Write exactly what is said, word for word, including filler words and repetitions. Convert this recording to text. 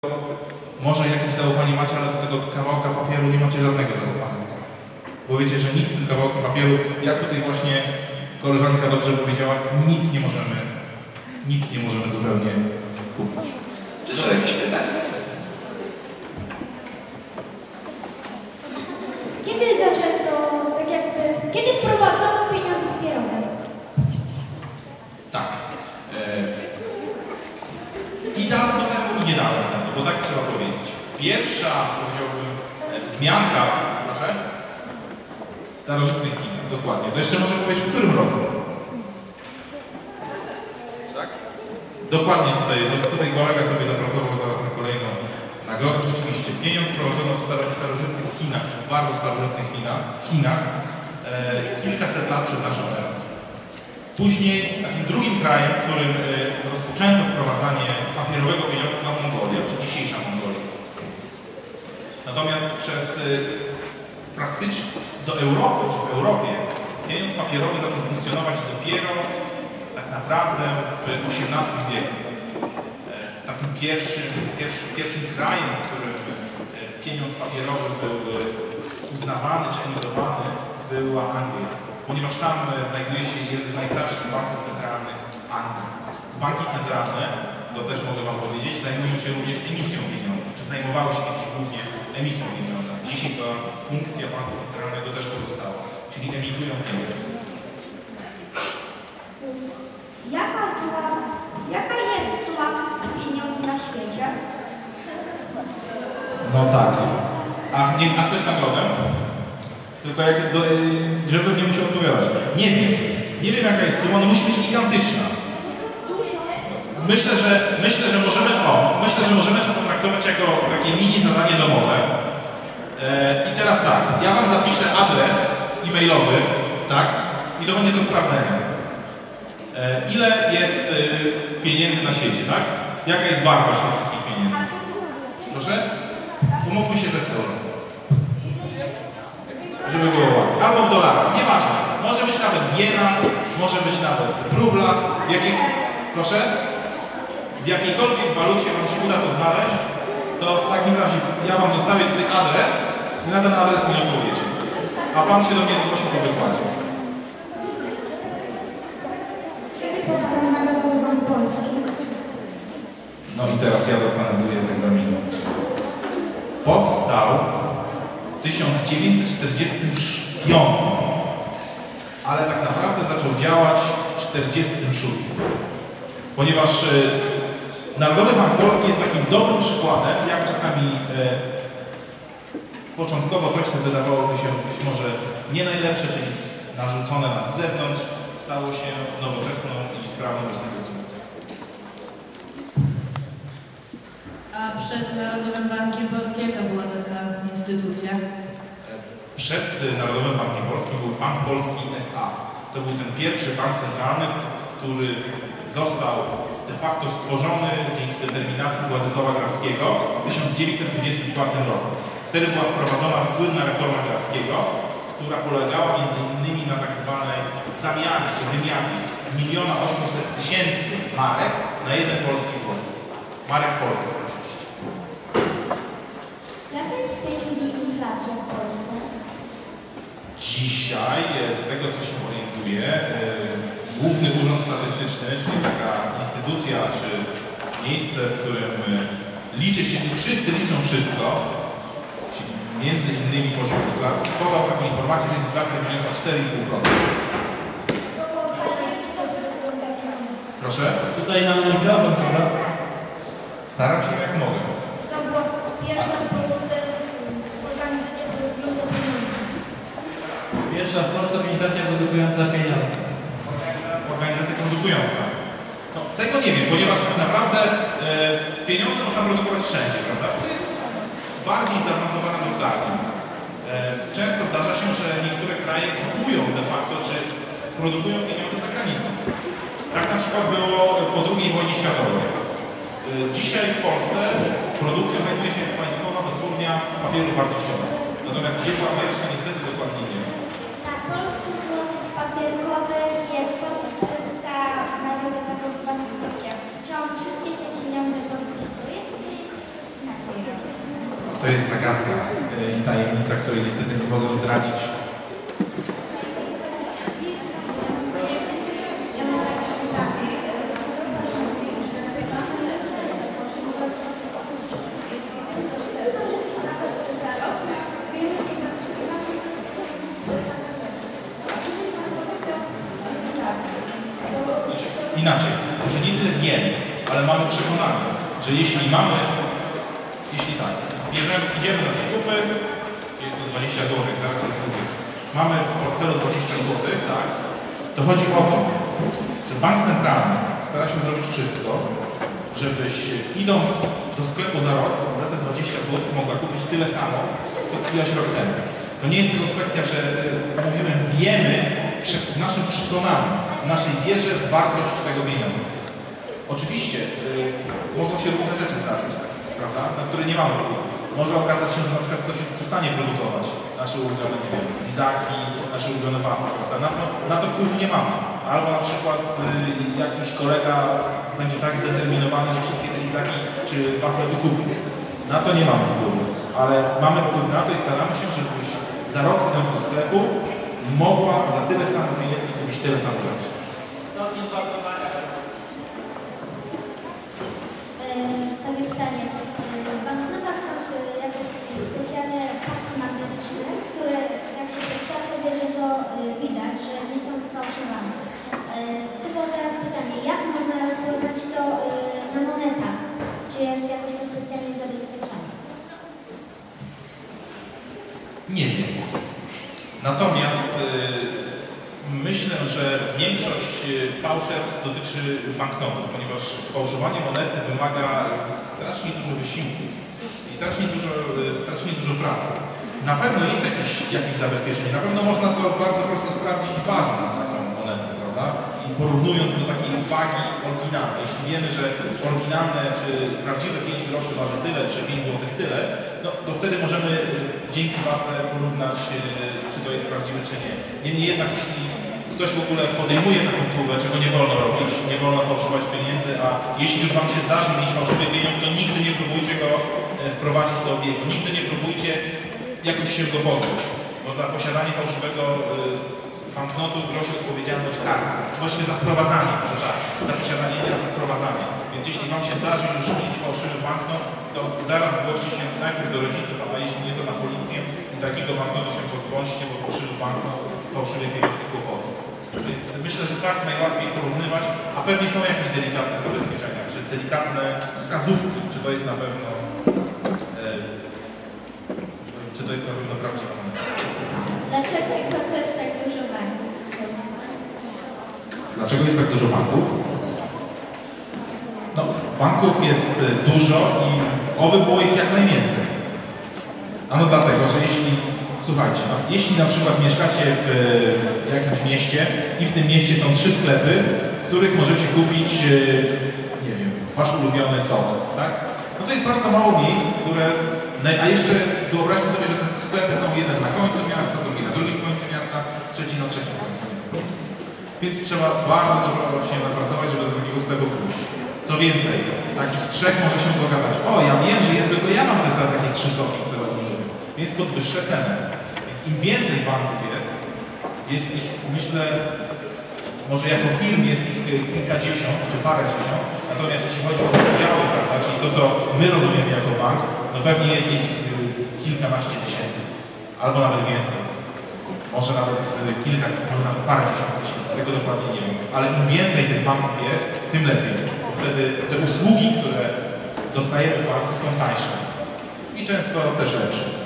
może jakieś zaufanie macie, ale do tego kawałka papieru nie macie żadnego zaufania. Bo wiecie, że nic z tym kawałkiem papieru, jak tutaj właśnie koleżanka dobrze powiedziała, nic nie możemy, nic nie możemy zupełnie kupić. Czy są jakieś pytania? Kiedy zaczęto, tak jakby, kiedy wprowadzono pieniądze papierowe? Tak. E, I dawno temu, i niedawno temu, bo tak trzeba powiedzieć. Pierwsza, powiedziałbym, wzmianka, proszę, w starożytnych Chinach, dokładnie. To jeszcze może powiedzieć w którym roku? Tak? Dokładnie tutaj, tutaj kolega sobie zapracował zaraz na kolejną nagrodę. Rzeczywiście pieniądz wprowadzono w starożytnych Chinach, czy w bardzo starożytnych Chinach, Chinach e, kilkaset lat przed naszą erą. Później takim drugim krajem, w którym e, rozpoczęto wprowadzanie papierowego pieniądza, była Mongolia, czy dzisiejsza Mongolia. Natomiast przez e, praktycznie do Europy, czy w Europie, pieniądz papierowy zaczął funkcjonować dopiero tak naprawdę w osiemnastym wieku. Takim pierwszym, pierwszym, pierwszym krajem, w którym pieniądz papierowy był uznawany czy emitowany, była Anglia. Ponieważ tam znajduje się jeden z najstarszych banków centralnych Anglii. Banki centralne, to też mogę Wam powiedzieć, zajmują się również emisją pieniądza, czy zajmowały się kiedyś głównie emisją pieniądza. Dzisiaj ta funkcja banku centralnego też pozostała, czyli emitują pieniądz. Jaka była, jaka jest suma pieniędzy na świecie? No tak. A, nie, a chcesz nagrodę? Tylko jak, do, żebym nie musiał odpowiadać. Nie wiem. Nie wiem jaka jest suma, no musi być gigantyczna. Myślę, że myślę, że możemy o, myślę, że możemy to potraktować jako takie mini zadanie domowe. E, I teraz tak, ja Wam zapiszę adres e-mailowy, tak? I to będzie do sprawdzenia. E, ile jest e, pieniędzy na świecie, tak? Jaka jest wartość tych wszystkich pieniędzy? Proszę? Umówmy się, że w euro. Żeby było łatwiej. Albo w dolarach, nieważne. Może być nawet w jenach, może być nawet w rublach. W jakiej... Proszę? W jakiejkolwiek walucie Wam się uda to znaleźć, to w takim razie ja Wam zostawię tutaj adres i na ten adres mi odpowiecie. A Pan się do mnie zgłosi po wykładzie. Kiedy powstał Narodowy Bank Polski? No i teraz ja dostanę dwóch z egzaminu. Powstał w tysiąc dziewięćset czterdziestym piątym, ale tak naprawdę zaczął działać w tysiąc dziewięćset czterdziestym szóstym. Ponieważ e, Narodowy Bank Polski jest takim dobrym przykładem, jak czasami e, początkowo coś, co wydawałoby się być może nie najlepsze, czyli narzucone na zewnątrz, stało się nowoczesną i sprawną instytucją. A przed Narodowym Bankiem Polskim jaka była taka instytucja? Przed Narodowym Bankiem Polskim był Bank Polski S A. To był ten pierwszy bank centralny, który został de facto stworzony dzięki determinacji Władysława Krawskiego w tysiąc dziewięćset dwudziestym czwartym roku. Wtedy była wprowadzona słynna reforma Krawskiego, która polegała między innymi na tak zwanej zamianie czy wymianie miliona osiemset tysięcy marek na jeden polski złoty. Marek polskich oczywiście. Jaka jest w tej chwili inflacja w Polsce? Dzisiaj, z tego co się orientuję, Główny Urząd Statystyczny, czyli taka instytucja, czy miejsce, w którym liczy się, wszyscy liczą wszystko, czyli między innymi poziom inflacji, podał taką informację, że inflacja wyniosła cztery i pół procent. Proszę? Tutaj na mikrofon, prawda? Staram się jak mogę. To była pierwsza w Polsce organizacja produkująca pieniądze. Pierwsza w Polsce organizacja produkująca pieniądze. Organizacja produkująca. No, tego nie wiem, ponieważ tak naprawdę e, pieniądze można produkować wszędzie, prawda? To jest bardziej zaawansowana drukarnia. E, często zdarza się, że niektóre kraje kupują de facto, czy produkują pieniądze za granicą. Tak na przykład było po drugiej wojnie światowej. E, dzisiaj w Polsce produkcją zajmuje się Państwowa Wytwórnia Papierów Wartościowych. Natomiast gdzie była pierwsza, niestety dokładnie nie wiem. Na polskich złotych papierkowych jest podpis prezesa Narodowego Banku Polskiego. Czy on wszystkie te pieniądze podpisuje, czy to jest To jest zagadka y, i tajemnica, której niestety nie mogę zdradzić. Ja mam takie pytanie. Jeśli tylko sklepy, nawet za rok, wiemy, że za te same te same rzeczy. A jeżeli Pan powiedział o inflacji, to... Znaczy, inaczej, może nie tyle wiemy, ale mamy przekonanie, że jeśli mamy, jeśli tak, bierzemy, idziemy na zakupy, jest to dwadzieścia złotych, zaraz jest złotych, mamy w portfelu dwadzieścia złotych, tak, to chodzi o to, że bank centralny stara się zrobić wszystko, żebyś idąc do sklepu za rok, za te dwadzieścia złotych mogła kupić tyle samo, co kupiłaś rok temu. To nie jest tylko kwestia, że y, mówimy, wiemy w, prze, w naszym przekonaniu, w naszej wierze w wartość tego pieniądza. Oczywiście y, mogą się różne rzeczy zdarzyć, prawda, na które nie mamy wpływu. Może okazać się, że na przykład ktoś już przestanie produkować nasze ulubione, nie wiem, lizaki, nasze ulubione wafle, prawda? Na to, na to wpływu nie mamy. Albo na przykład y, jakiś kolega będzie tak zdeterminowany, że wszystkie te lizaki czy wafle wykupi. Na to nie mamy wpływu, ale mamy wpływ na to i staramy się, żebyś za rok idąc do sklepu mogła za tyle samo pieniędzy kupić tyle samo rzeczy. Takie pytanie. W banknotach są jakieś specjalne paski magnetyczne, które jak się to światło bierze, to widać, że nie są fałszowane. Tylko teraz pytanie, jak można rozpoznać to na monetach? Czy jest jakoś to specjalnie zabezpieczone? Nie wiem. Natomiast y, myślę, że większość fałszerstw dotyczy banknotów, ponieważ sfałszowanie monety wymaga strasznie dużo wysiłku i strasznie dużo, strasznie dużo pracy. Na pewno jest jakieś, jakieś zabezpieczenie, na pewno można to bardzo prosto sprawdzić ważąc taką monetę, prawda? I porównując do takiej wagi oryginalnej. Jeśli wiemy, że oryginalne czy prawdziwe pięć groszy waży tyle, czy pięć złotych tyle, no, to wtedy możemy dzięki wadze porównać, czy to jest prawdziwe, czy nie. Niemniej jednak, jeśli ktoś w ogóle podejmuje taką próbę, czego nie wolno robić, nie wolno fałszować pieniędzy, a jeśli już Wam się zdarzy mieć fałszywy pieniądz, to nigdy nie próbujcie go wprowadzić do obiegu. Nigdy nie próbujcie jakoś się go pozbyć, bo za posiadanie fałszywego banknotu grozi odpowiedzialność karna, czy właściwie za wprowadzanie, może tak, za posiadanie, nie za wprowadzanie. Więc jeśli Wam się zdarzy już mieć fałszywy banknot, to zaraz zgłoście się najpierw do rodziców, a jeśli nie to na policję i takiego banknotu się pozbądźcie, bo fałszywy banknot, fałszywy kierowcy kłopotu. Więc myślę, że tak najłatwiej porównywać, a pewnie są jakieś delikatne zabezpieczenia, czy delikatne wskazówki, czy to jest na pewno e, czy to jest na pewno prawdziwa moneta. Dlaczego i po co jest tak dużo banków w Polsce? Dlaczego jest tak dużo banków? No, banków jest dużo i oby było ich jak najwięcej. Ano dlatego, że jeśli, słuchajcie, no, jeśli na przykład mieszkacie w jakimś mieście i w tym mieście są trzy sklepy, w których możecie kupić, nie wiem, wasz ulubiony sok, tak? No to jest bardzo mało miejsc, które, a jeszcze wyobraźmy sobie, że te sklepy są jeden na końcu miasta, drugi na drugim końcu miasta, trzeci na trzecim końcu miasta. Więc trzeba bardzo dużo się napracować, żeby do takiego sklepu pójść. Co więcej, takich trzech może się dogadać. O, ja wiem, że ja, tylko ja mam te, te takie trzy soki, które oni lubią. Więc podwyższę cenę. Więc im więcej banków jest, jest ich, myślę, może jako firm jest ich kilkadziesiąt, czy parędziesiąt, natomiast jeśli chodzi o oddziały, prawda, czyli to, co my rozumiemy jako bank, no pewnie jest ich kilkanaście tysięcy, albo nawet więcej. Może nawet kilka, może nawet parędziesiąt tysięcy, tego dokładnie nie wiem. Ale im więcej tych banków jest, tym lepiej. Bo wtedy te usługi, które dostajemy w banku, są tańsze i często też lepsze.